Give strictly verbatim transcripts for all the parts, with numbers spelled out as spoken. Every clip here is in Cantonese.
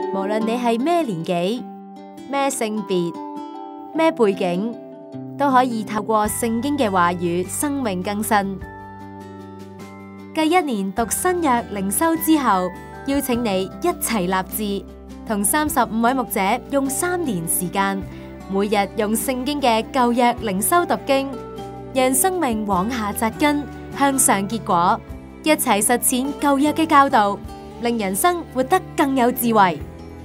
無論你係咩年紀、咩性別、咩背景，都可以透過聖經嘅話語生命更新。繼一年讀新約靈修之後，邀請你一齊立志，同三十五位牧者用三年時間，每日用聖經嘅舊約靈修讀經，讓生命往下扎根，向上結果，一齊實踐舊約嘅教導，令人生活得更有智慧。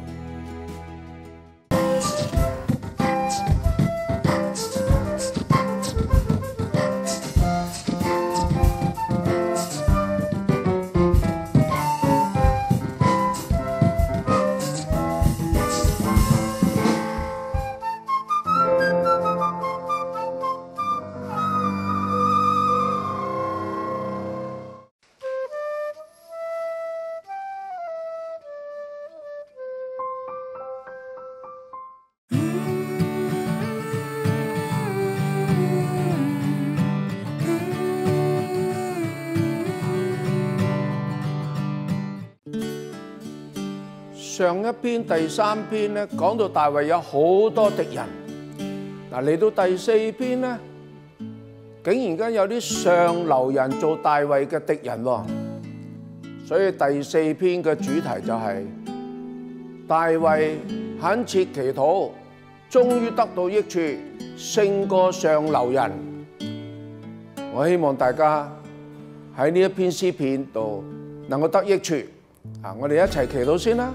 上一篇第三篇咧，講到大衛有好多敵人。嗱，嚟到第四篇咧，竟然間有啲上流人做大衛嘅敵人喎。所以第四篇嘅主題就係大衛懇切祈禱，終於得到益處，勝過上流人。我希望大家喺呢一篇詩篇度能夠得益處。啊，我哋一齊祈禱先啦。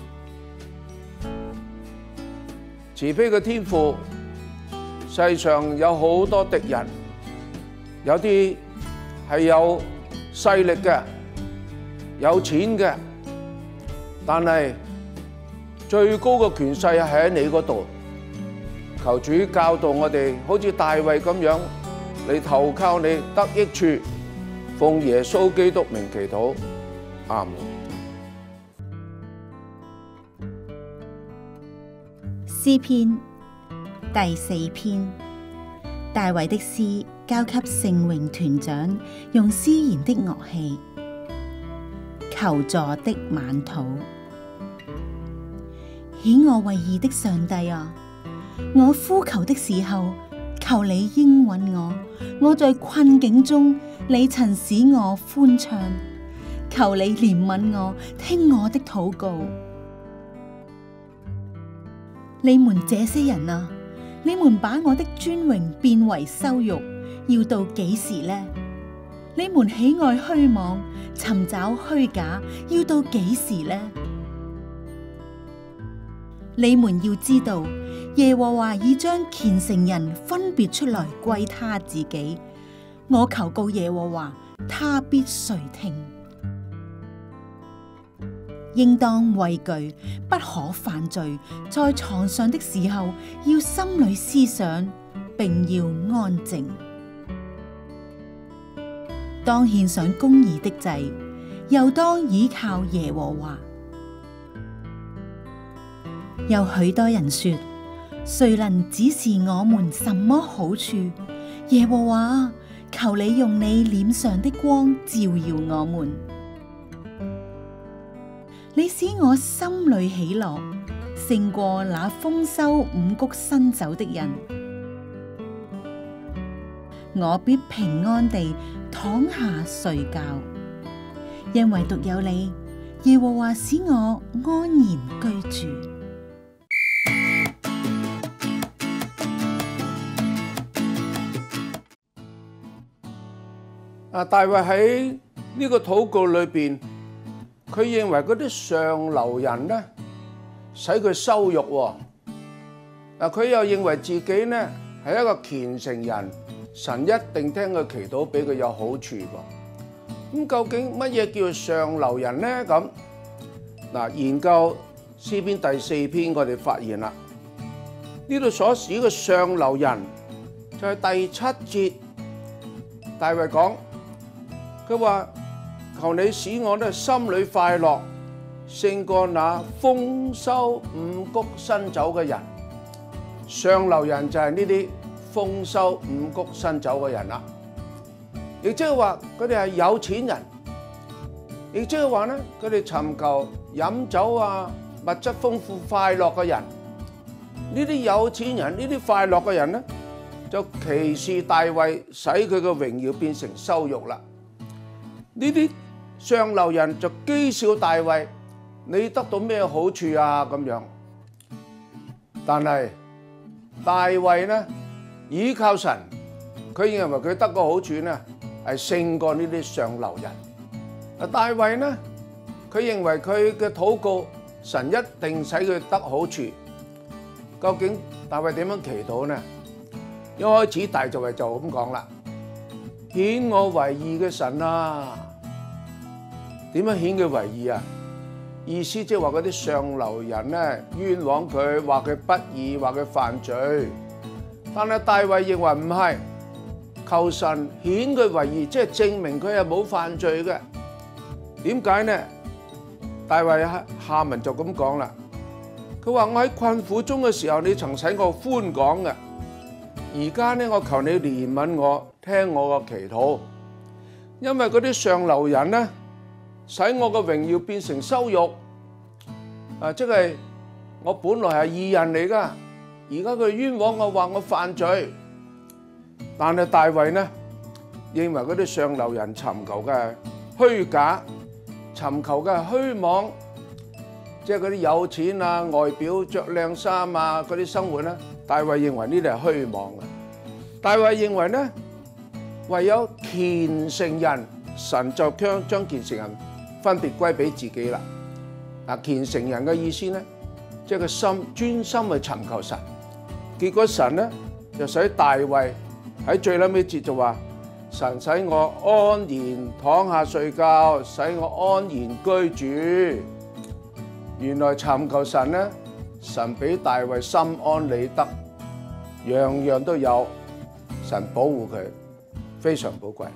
慈悲嘅天父，世上有好多敵人，有啲係有勢力嘅、有錢嘅，但係最高嘅權勢係喺你嗰度。求主教導我哋，好似大衛咁樣嚟投靠你，得益處。奉耶穌基督名祈禱，阿門。 詩篇第四篇，大衛的詩交給聖詠團長，用絲弦的樂器。求助的晚禱。喜愛為義的上帝啊，我呼求的時候，求你應允我。我在困境中，你曾使我歡暢，求你憐憫我，聽我的禱告。你們這些人啊，你們把我的尊榮變為羞辱，要到幾時呢？你們喜愛虛妄，尋找虛假，要到幾時呢？你們要知道，耶和華已將虔誠人分別出來歸他自己。我求告耶和華，他必垂聽。應當畏懼，不可犯罪。在床上的時候，要心裏思想，並要安靜。當獻上公義的祭，又當倚靠耶和華。有許多人說，誰能指示我們什麼好處？耶和華，求你用你臉上的光照耀我們。你使我心裏喜樂，勝過那豐收五穀新酒的人。我必平安地躺下睡覺，因為獨有你，耶和華使我安然居住。 啊，大衛喺呢個禱告裏邊，佢認為嗰啲上流人咧，使佢羞辱喎。嗱，佢又認為自己咧係一個虔誠人，神一定聽佢祈禱，俾佢有好處喎。咁究竟乜嘢叫上流人咧？咁嗱，研究詩篇第四篇，我哋發現啦，呢度所指嘅上流人就係第七節，大衛講，佢話，求你使我咧心裏快樂，勝過那豐收五穀新酒嘅人。上流人就係呢啲豐收五穀新酒嘅人啦。亦即係話佢哋係有錢人，亦即係話咧佢哋尋求飲酒啊、 物質豐富快樂嘅人，呢啲有錢人，呢啲快樂嘅人咧，就歧視大衛，使佢嘅榮耀變成羞辱啦。呢啲上流人就譏笑大衛，你得到咩好處啊？咁樣，但係大衛呢，倚靠神，佢認為佢得個好處呢，係勝過呢啲上流人。啊，大衛呢，佢認為佢嘅禱告，神一定使佢得好處。究竟大衛點樣祈禱呢？一開始大衛就咁講啦：顯我為義嘅神啊！點樣顯佢為義啊？意思即係話嗰啲上流人咧冤枉佢，話佢不義，話佢犯罪。但係大衛認為唔係，求神顯佢為義，即係證明佢係冇犯罪嘅。點解呢？大衛下文就咁講啦，佢話：我喺困苦中嘅時候，你曾使我寬廣嘅。而家呢，我求你憐憫我，聽我個祈禱，因為嗰啲上流人呢，使我嘅榮耀變成羞辱。啊，即係我本來係義人嚟噶，而家佢冤枉我，話我犯罪。但係大衛呢，認為嗰啲上流人尋求嘅虛假，尋求嘅虛妄，即係嗰啲有錢啊、外表着靚衫啊嗰啲生活咧，大衛認為呢啲係虛妄嘅。大衛認為呢，唯有虔誠人，神就將將虔誠人分別歸俾自己啦。嗱，虔誠人嘅意思呢，即係個心專心去尋求神。結果神呢就使大衛喺最尾節就話：神使我安然躺下睡覺，使我安然居住。原來尋求神呢，神俾大衛心安理得，樣樣都有，神保護佢，非常寶貴。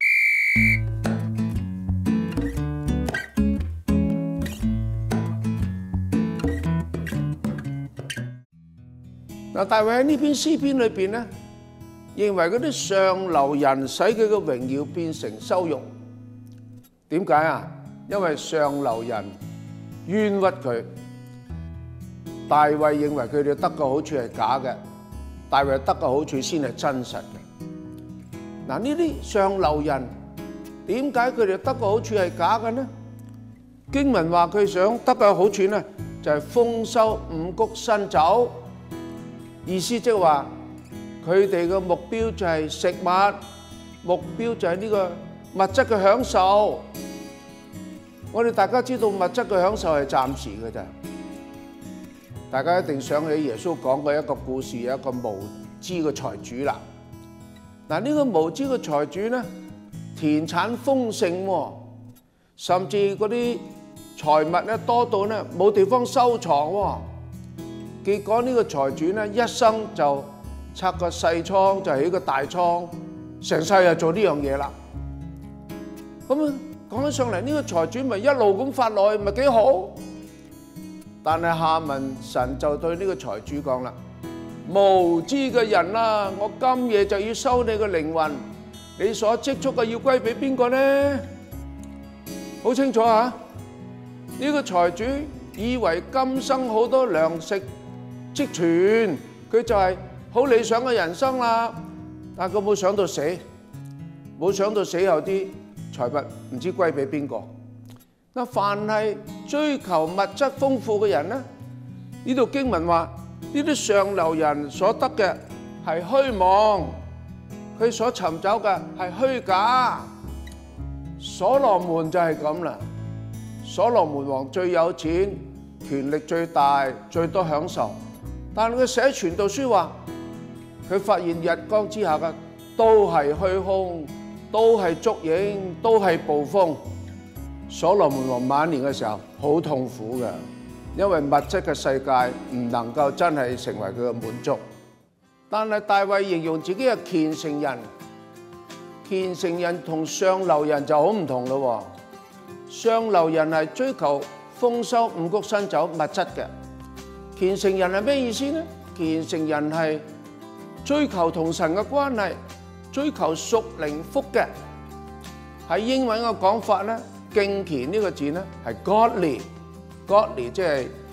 嗱，大衛喺呢篇詩篇裏邊咧，認為嗰啲上流人使佢嘅榮耀變成羞辱。點解啊？因為上流人冤屈佢，大衛認為佢哋得嘅好處係假嘅，大衛得嘅好處先係真實嘅。嗱，呢啲上流人點解佢哋得嘅好處係假嘅呢？經文話佢想得嘅好處呢，就係豐收五穀新酒。意思即係話，佢哋嘅目標就係食物，目標就係呢個物質嘅享受。我哋大家知道物質嘅享受係暫時嘅咋，大家一定想起耶穌講過一個故事，有一個無知嘅財主啦。嗱，呢個無知嘅財主咧，田產豐盛喎，甚至嗰啲財物咧多到咧冇地方收藏喎。結果呢個財主咧一生就拆個細倉就起個大倉，成世就做呢樣嘢啦。咁啊講起上嚟，呢個財主咪一路咁發落去，咪幾好？但係下文神就對呢個財主講啦：無知嘅人啊，我今夜就要收你嘅靈魂，你所積蓄嘅要歸俾邊個呢？好清楚啊！呢個財主以為今生好多糧食積存，佢就係好理想嘅人生啦。但係佢冇想到死，冇想到死後啲財物唔知歸俾邊個。嗱，凡係追求物質豐富嘅人咧，呢度經文話呢啲上流人所得嘅係虛妄，佢所尋找嘅係虛假。所羅門就係咁啦，所羅門王最有錢，權力最大，最多享受。但係佢寫傳道書話，佢發現日光之下嘅都係虛空，都係燭影，都係暴風。所羅門王晚年嘅時候好痛苦嘅，因為物質嘅世界唔能夠真係成為佢嘅滿足。但係大衛形容自己係虔誠人，虔誠人同上流人就好唔同咯。上流人係追求豐收五穀新酒物質嘅。虔誠人係咩意思呢？虔誠人係追求同神嘅關係，追求屬靈福嘅。喺英文嘅講法咧，敬虔呢個字咧係 godly，godly 即係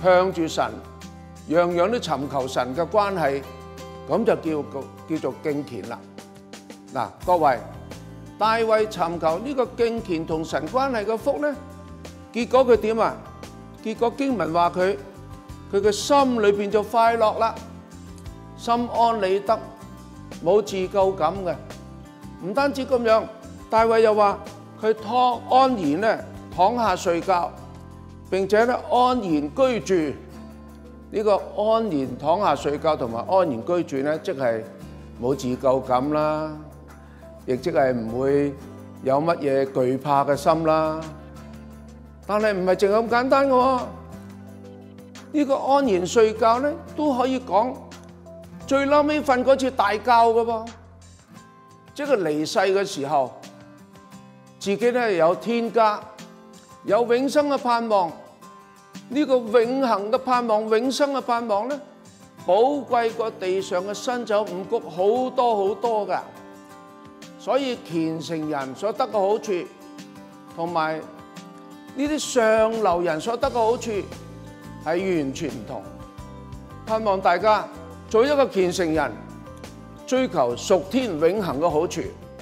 向住神，樣樣都尋求神嘅關係，咁就叫叫做敬虔啦。嗱，各位，大衛尋求呢個敬虔同神關係嘅福咧，結果佢點啊？結果經文話佢佢嘅心裏邊就快樂啦，心安理得，冇自救感嘅。唔單止咁樣，大衛又話佢躺安然咧躺下睡覺，並且咧安然居住。呢個安然躺下睡覺同埋安然居住咧，即係冇自救感啦，亦即係唔會有乜嘢懼怕嘅心啦。但係唔係淨係咁簡單嘅喎，呢個安然睡覺咧都可以講最嬲尾瞓嗰次大覺嘅噃，即係離世嘅時候，自己咧有天家，有永生嘅盼望。呢個永恆嘅盼望、永生嘅盼望咧，寶貴過地上嘅新酒五穀好多好多㗎。所以虔誠人所得嘅好處，同埋呢啲上流人所得嘅好處係完全唔同。盼望大家做一個虔誠人，追求屬天永恆嘅好處。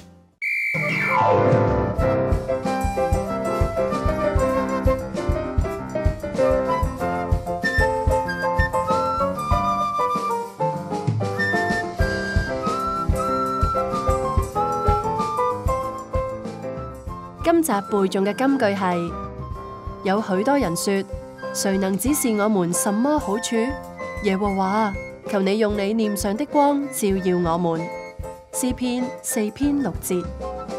今集背誦嘅金句係：有許多人說，誰能指示我們什麼好處？耶和華，求你用你臉上的光照耀我們。詩篇四篇六節。